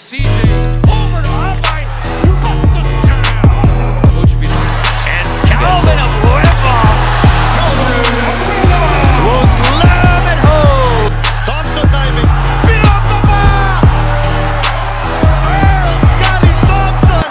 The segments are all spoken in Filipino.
CJ over to Albay. Bustos jam. Coach Pinoy. And Calvin Abueva was lamb home. Thompson diving. Pinapa pa! Scotty Thompson!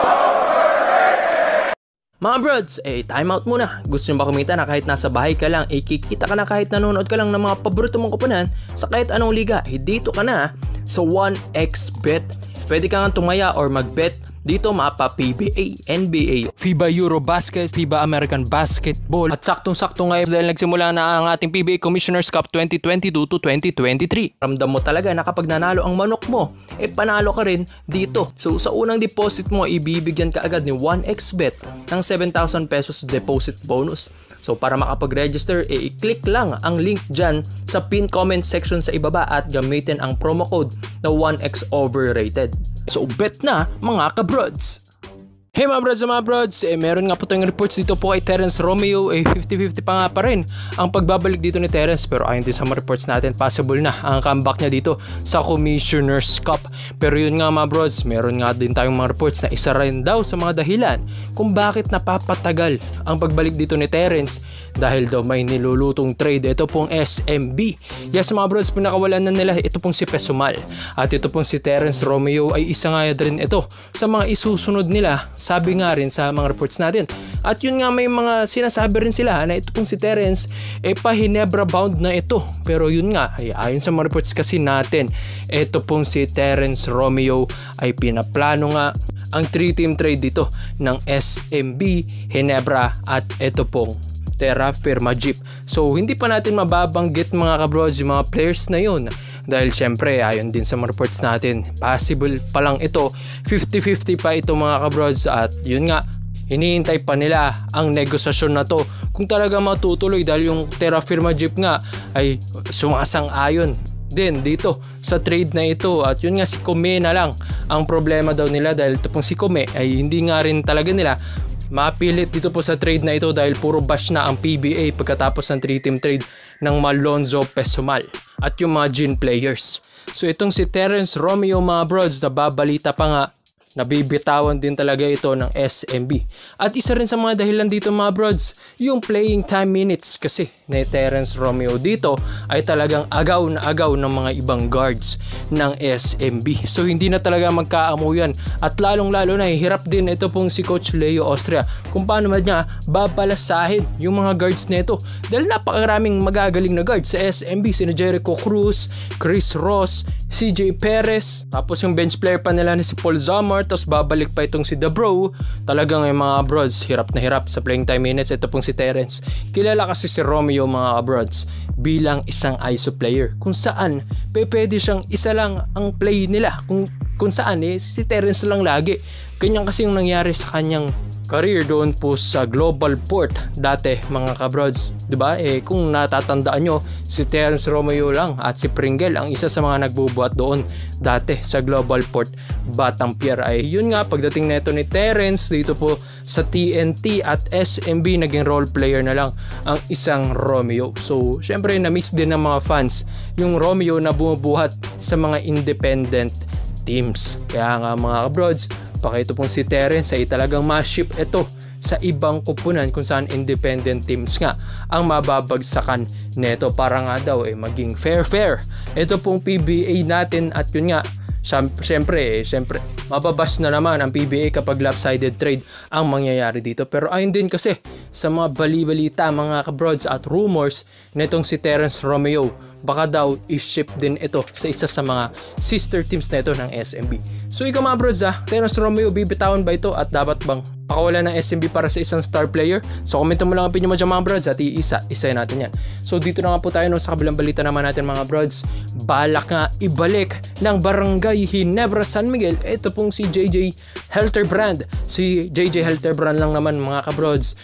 Mga brods, time out muna. Gusto nyo ba kumita na kahit nasa bahay ka lang, kikita ka na kahit nanonood ka lang ng mga paborito mong koponan sa kahit anong liga? Dito ka na sa 1xBet. Pwede ka nga tumaya or mag-bet dito mapa PBA, NBA, FIBA Eurobasket, FIBA American Basketball at saktong-sakto ngayon dahil nagsimula na ang ating PBA Commissioner's Cup 2022 to 2023. Ramdam mo talaga na kapag nanalo ang manok mo, panalo ka rin dito. So sa unang deposit mo, ibibigyan ka agad ni 1xBet ng 7,000 pesos deposit bonus. So para makapag-register, i-click lang ang link dyan sa pin comment section sa ibaba at gamitin ang promo code na 1xoverrated. So bet na mga kabrods! Hey mga brods, meron nga po tayong reports dito po kay Terence Romeo, 50-50 pa nga pa rin ang pagbabalik dito ni Terence, pero ayon din sa mga reports natin, possible na ang comeback niya dito sa Commissioner's Cup. Pero yun nga mga brods, meron nga din tayong mga reports na isa rin daw sa mga dahilan kung bakit napapatagal ang pagbalik dito ni Terence, dahil daw may nilulutong trade ito pong SMB. Yes mga brods, pinakawalan na nila ito pong si Pesumal, at ito pong si Terence Romeo ay isa nga rin ito sa mga isusunod nila, sabi nga rin sa mga reports natin. At yun nga, may mga sinasabi rin sila na ito pong si Terence pa-Hinebra bound na ito. Pero yun nga, ayon sa mga reports kasi natin, ito pong si Terence Romeo ay pinaplano nga ang 3-team trade dito ng SMB, Hinebra at ito pong Terra Firma Jeep. So hindi pa natin mababanggit mga kabrods yung mga players na yun, dahil syempre ayon din sa mga reports natin, possible pa lang ito, 50-50 pa ito mga kabrods. At yun nga, hinihintay pa nila ang negosasyon na to kung talaga matutuloy, dahil yung Terra Firma Jeep nga ay sumasang-ayon din dito sa trade na ito. At yun nga, si Kome na lang ang problema daw nila, dahil ito pong si Kome ay hindi nga rin talaga nila mapilit dito po sa trade na ito, dahil puro bash na ang PBA pagkatapos ng 3-team trade ng Malonzo Pesumal at yung mga Gin players. So itong si Terence Romeo mga brods, nababalita pa nga nabibitawan din talaga ito ng SMB. At isa rin sa mga dahilan dito mga brods, yung playing time minutes kasi ni Terence Romeo dito ay talagang agaw na agaw ng mga ibang guards ng SMB. So hindi na talaga magkaamuyan, at lalong lalo na hirap din ito pong si Coach Leo Austria kung paano man niya babalasahin yung mga guards nito, dahil napakaraming magagaling na guards sa SMB, sina Jericho Cruz, Chris Ross, CJ Perez, tapos yung bench player pa nila ni si Paul Zamar, tapos babalik pa itong si Dabro. Talagang yung mga brods, hirap na hirap sa playing time minutes ito pong si Terence. Kilala kasi si Romeo mga brods bilang isang ISO player, kung saan pwede siyang isa lang ang play nila, kung saan si Terence lang lagi. Ganyan kasi yung nangyari sa kanyang career doon po sa Global Port dati mga kabrods, diba? Kung natatandaan nyo, si Terence Romeo lang at si Pringle ang isa sa mga nagbubuhat doon dati sa Global Port Batang Pier. Ay yun nga, pagdating neto ni Terence dito po sa TNT at SMB, naging role player na lang ang isang Romeo. So syempre na-miss din ng mga fans yung Romeo na bumubuhat sa mga independent teams. Kaya nga mga kabrods, ito pong si Terence ay talagang ma-ship ito sa ibang kupunan kung saan independent teams nga ang mababagsakan neto para nga daw maging fair ito pong PBA natin. At yun nga, Siyempre, mababas na naman ang PBA kapag lopsided trade ang mangyayari dito. Pero ayun din kasi sa mga bali-balita mga kabrods at rumors netong si Terence Romeo, baka daw i-ship din ito sa isa sa mga sister teams na ito ng SMB. So ikaw mga brods, Terence Romeo, bibitawan ba ito at dapat bang pakawalan ng SMB para sa isang star player? So comment mo lang ang opinion mo dyan mga brods, at isa natin yan. So dito na nga po tayo sa kabilang balita naman natin mga brods. Balak nga ibalik ng Barangay Hinebra San Miguel ito pong si JJ Helterbrand. Si JJ Helterbrand lang naman mga kabrods,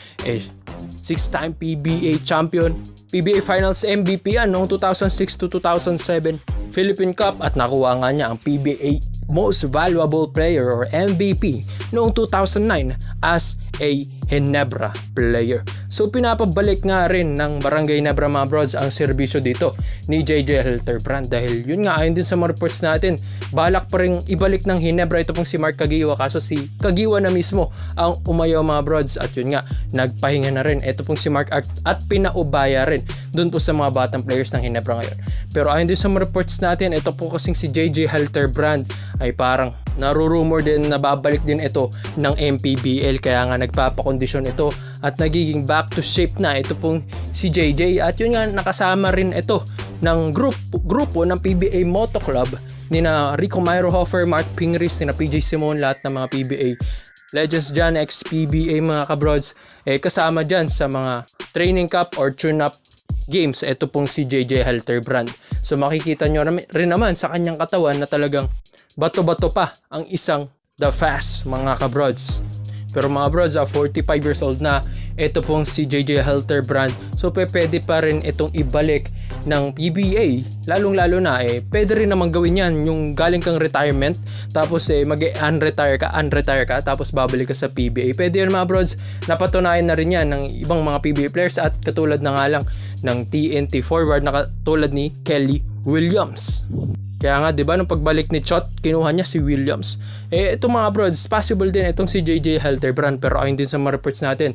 6-time PBA champion, PBA Finals MVP yan noong 2006 to 2007, Philippine Cup, at nakuha nga niya ang PBA Most Valuable Player or MVP noong 2009 as a Ginebra player. So pinapabalik nga rin ng Barangay Ginebra mga brods ang serbisyo dito ni JJ Helterbrand dahil yun nga ayon din sa mga reports natin, balak pa rin ibalik ng Ginebra ito pong si Mark Caguioa, kaso si Caguioa na mismo ang umayaw mga brods at yun nga nagpahinga na rin ito pong si Mark at pinaubaya rin dun po sa mga batang players ng Ginebra ngayon. Pero ayon din sa mga reports natin, ito po kasing si JJ Helterbrand ay parang narurumor din na babalik din ito ng MPBL, kaya nga nagpapakondisyon ito at nagiging back to shape na ito pong si JJ. At yun nga nakasama rin ito ng grupo ng PBA Moto Club ni na Rico Meyerhofer, Mark Pingris, ni na PJ Simon, lahat ng mga PBA legends dyan, ex-PBA mga kabrods, kasama dyan sa mga training cup or tune-up games ito pong si JJ Helterbrand. So makikita nyo rin naman sa kanyang katawan na talagang bato-bato pa ang isang The Fast mga kabrods. Pero mga brods, 45 years old na ito pong si JJ Helterbrand. So pwede pa rin itong ibalik ng PBA. Lalong-lalo na pwede rin naman gawin yan yung galing kang retirement tapos mag-unretire ka tapos babalik ka sa PBA. Pwede yan mga brods, napatunayan na rin yan ng ibang mga PBA players at katulad na nga lang ng TNT forward na katulad ni Kelly Williams. Kaya nga 'di ba nung pagbalik ni Chot, kinuha niya si Williams. Ito mga brods, possible din itong si JJ Helterbrand, pero ayon din sa mga reports natin,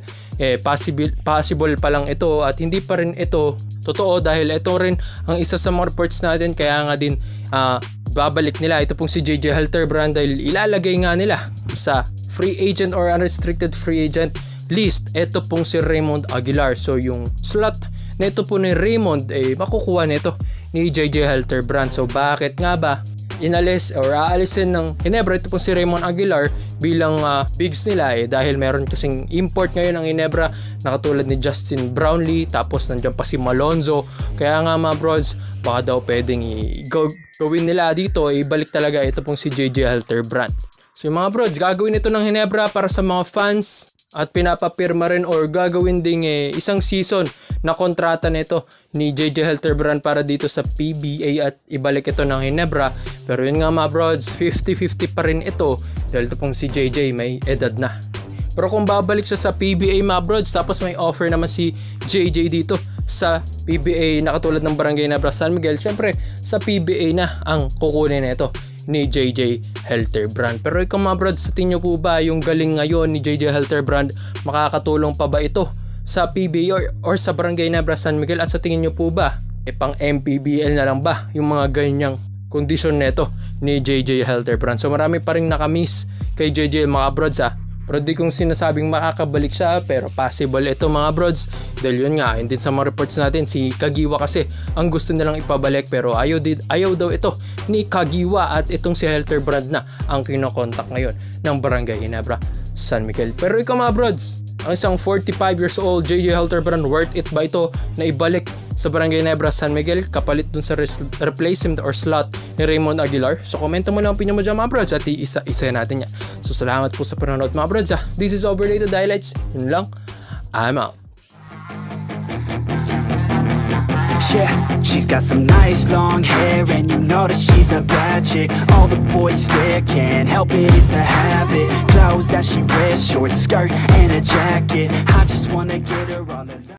possible pa lang ito at hindi pa rin ito totoo dahil ito rin ang isa sa mga reports natin, kaya nga din babalik nila ito pong si JJ Helterbrand dahil ilalagay nga nila sa free agent or unrestricted free agent list ito pong si Raymond Aguilar. So yung slot na ito po ni Raymond makukuha nito ni JJ Helterbrand. So bakit nga ba inalis or aalisin ng Ginebra ito po si Raymond Aguilar bilang bigs nila dahil meron kasing import ngayon ang Ginebra na katulad ni Justin Brownlee, tapos nandiyan pa si Malonzo. Kaya nga mga brods, baka daw pwedeng gawin nila dito, ibalik talaga ito pong si JJ Helterbrand. So yung mga brods, gagawin ito ng Ginebra para sa mga fans at pinapapirma rin or gagawin ding isang season na kontrata nito ni JJ Helterbrand para dito sa PBA at ibalik ito ng Ginebra. Pero yun nga mga brods, 50-50 pa rin ito dahil ito pong si JJ may edad na. Pero kung babalik siya sa PBA mga brods tapos may offer naman si JJ dito sa PBA na katulad ng Barangay Ginebra San Miguel, syempre sa PBA na ang kukunin nito ni JJ Helterbrand. Pero ikaw mga brods, sa tingin nyo po ba yung galing ngayon ni JJ Helterbrand, makakatulong pa ba ito sa PBA or sa Barangay Ginebra San Miguel? At sa tingin nyo po ba pang MPBL na lang ba yung mga ganyang kondisyon neto ni JJ Helterbrand? So marami pa rin nakamiss kay JJ mga brods pero di kong sinasabing makakabalik siya, pero possible ito mga brods dahil yun nga, hindi sa mga reports natin si Caguioa kasi ang gusto nilang ipabalik, pero ayaw daw ito ni Caguioa at itong si Helterbrand na ang kinokontak ngayon ng Barangay Ginebra San Miguel. Pero ikaw mga brods, ang isang 45 years old JJ Helterbrand, worth it ba ito na ibalik sa Barangay Ginebra San Miguel kapalit dun sa replacement or slot ni Raymond Aguilar? So komento mo lang ang opinion mo dyan mga brods at iisa natin yan. So salamat po sa panonood mga brods. This is Overrated Highlights. Yun lang. I'm out. Yeah, she's got some nice long hair and you know that she's a bad chick. All the boys stare, can't help it, it's a habit. Clothes that she wears, short skirt and a jacket. I just wanna get her all alone.